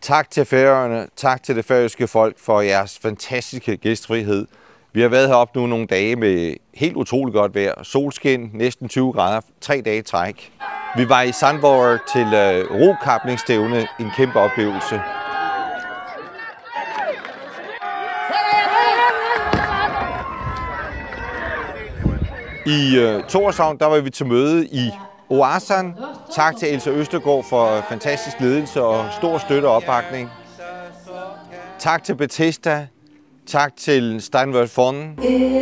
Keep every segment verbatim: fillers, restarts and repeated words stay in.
Tak til Færøerne, tak til det færøske folk for jeres fantastiske gæstfrihed. Vi har været heroppe nu nogle dage med helt utroligt godt vejr. Solskin, næsten tyve grader, tre dage i træk. Vi var i Sandborg til uh, rokapningsstævne, en kæmpe oplevelse. I uh, Tórshavn, der var vi til møde i Oasan. Tak til Elsa Østergaard for fantastisk ledelse og stor støtte og opbakning. Tak til Bethesda. Tak til Steinway Fonden.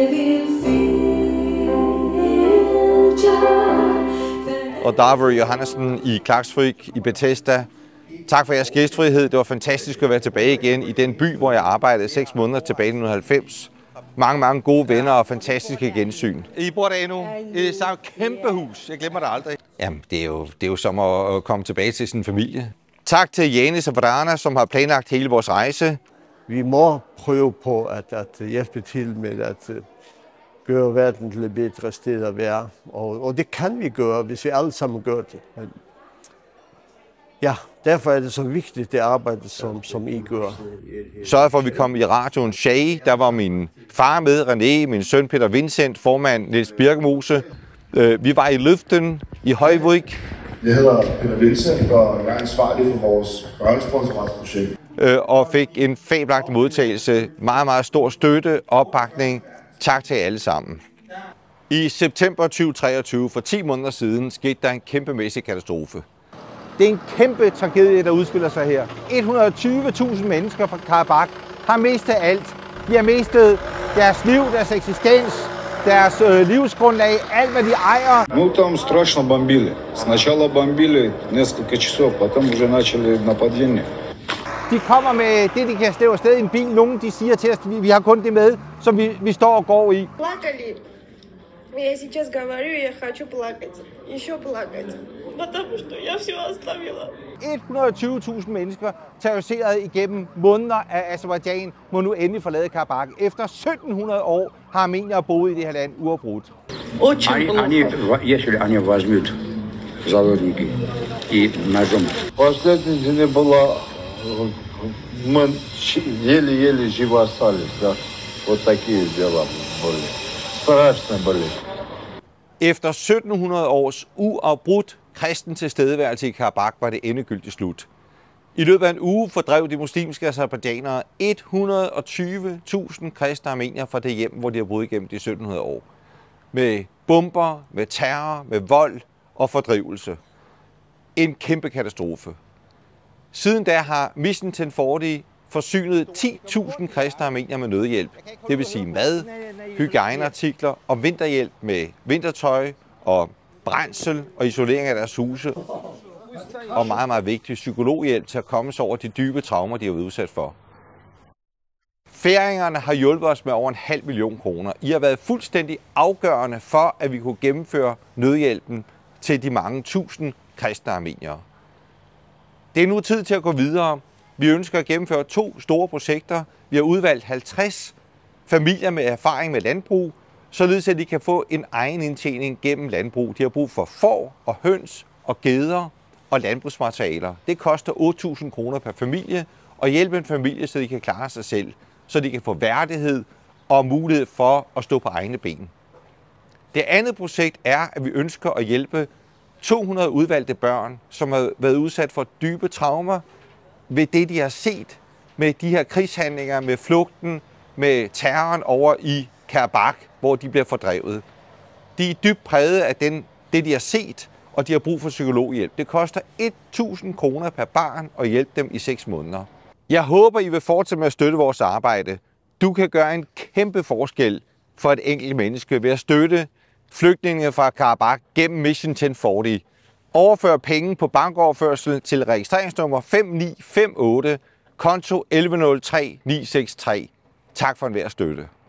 Og Davor Johannessen i Klaksvik i Bethesda. Tak for jeres gæstfrihed. Det var fantastisk at være tilbage igen i den by, hvor jeg arbejdede seks måneder tilbage i nitten halvfems. Mange, mange gode venner og fantastiske gensyn. I bor der endnu. I et kæmpe hus. Jeg glemmer det aldrig. Jamen, det er jo, det er jo som at komme tilbage til sin familie. Tak til Janis og Vrana, som har planlagt hele vores rejse. Vi må prøve på at, at hjælpe til med at gøre verden til et bedre sted at være. Og, og det kan vi gøre, hvis vi alle sammen gør det. Ja, derfor er det så vigtigt, det arbejde, som, som I gør. Sørg for, at vi kom i radioen Shay. Der var min far med, René, min søn Peter Vincent, formand Niels Birkemose. Vi var i Løften i Højvik. Jeg hedder Peter Vincent, og jeg er ansvarlig for vores børnesponsorretsprojekt. Og fik en fabelagtig modtagelse. Meget, meget stor støtte, opbakning. Tak til jer alle sammen. I september tyve treogtyve, for ti måneder siden, skete der en kæmpemæssig katastrofe. Det er en kæmpe tragedie, der udspiller sig her. et hundrede og tyve tusind mennesker fra Karabakh har mistet alt. De har mistet deres liv, deres eksistens, deres øh, livsgrundlag, alt hvad de ejer. Ну там страшно бомбили. Сначала бомбили несколько часов, потом уже начали нападения. De kommer med det, de kan slæve afsted i en bil. Nogle de siger til os, at vi, vi har kun det med, som vi, vi står og går i. Плакали. Я сейчас говорю, я хочу плакать. Еще плакать. Потому что я все оставила. et hundrede og tyve tusind mennesker, terroriseret igennem måneder af Aserbajdsjan, må nu endelig forlade Karabakh. Efter sytten hundrede år har armeniere boet i det her land uafbrudt. Они, если они возьмут заложники и ножом. Последняя была, мы еле-еле живы остались, да. Вот такие дела были. Страшно были. Efter sytten hundrede års uafbrudt kristen tilstedeværelse i Karabakh var det endegyldigt slut. I løbet af en uge fordrev de muslimske aserbajdsjanere et hundrede og tyve tusind kristne armenier fra det hjem, hvor de har boet igennem de sytten hundrede år. Med bomber, med terror, med vold og fordrivelse. En kæmpe katastrofe. Siden da har Mission ten forty forsynet ti tusind kristne armenier med nødhjælp. Det vil sige mad, hygiejneartikler og vinterhjælp med vintertøj og brændsel og isolering af deres huse. Og meget, meget vigtig psykologhjælp til at komme sig over de dybe traumer, de har været udsat for. Færingerne har hjulpet os med over en halv million kroner. I har været fuldstændig afgørende for, at vi kunne gennemføre nødhjælpen til de mange tusind kristne armeniere. Det er nu tid til at gå videre. Vi ønsker at gennemføre to store projekter. Vi har udvalgt halvtreds familier med erfaring med landbrug, således at de kan få en egen indtjening gennem landbrug. De har brug for får og høns og geder og landbrugsmaterialer. Det koster otte tusind kroner per familie og hjælpe en familie, så de kan klare sig selv, så de kan få værdighed og mulighed for at stå på egne ben. Det andet projekt er, at vi ønsker at hjælpe to hundrede udvalgte børn, som har været udsat for dybe traumer ved det, de har set med de her krigshandlinger, med flugten, med terroren over i Karabakh, hvor de bliver fordrevet. De er dybt præget af den, det, de har set, og de har brug for psykologhjælp. Det koster et tusind kroner per barn at hjælpe dem i seks måneder. Jeg håber, I vil fortsætte med at støtte vores arbejde. Du kan gøre en kæmpe forskel for et enkelt menneske ved at støtte flygtninge fra Karabakh gennem Mission ten forty. Overfør penge på bankoverførsel til registreringsnummer fem ni fem otte, konto elleve nul tre ni seks tre. Tak for enhver støtte.